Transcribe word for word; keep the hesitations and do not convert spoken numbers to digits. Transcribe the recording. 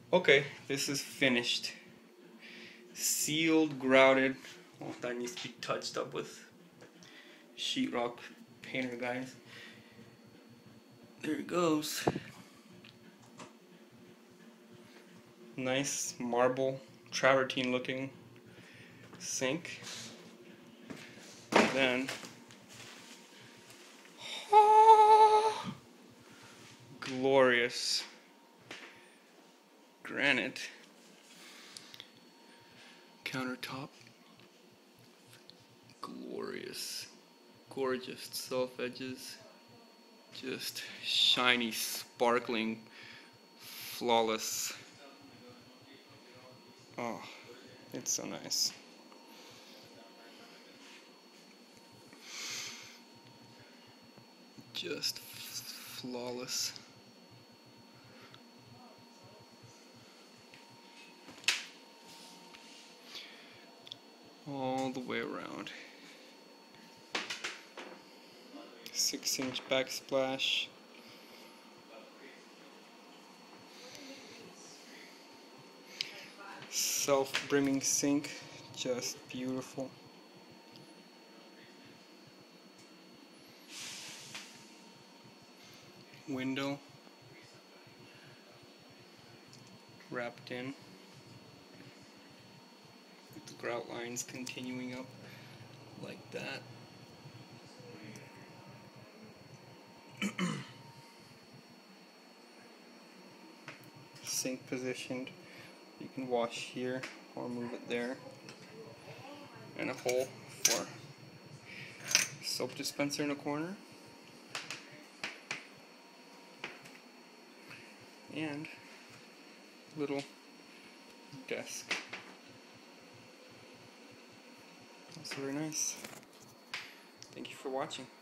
Okay, this is finished. Sealed, grouted. Oh, that needs to be touched up with sheetrock painter, guys. There it goes. Nice marble, travertine looking sink. And then, oh, glorious granite countertop. Glorious, gorgeous self edges. Just shiny, sparkling, flawless. Oh, it's so nice. Just flawless. All the way around. Six inch backsplash. Self-brimming sink, just beautiful. Window wrapped in with the grout lines continuing up like that. Sink positioned. You can wash here or move it there. And a hole for soap dispenser in a corner. And little desk. That's very nice. Thank you for watching.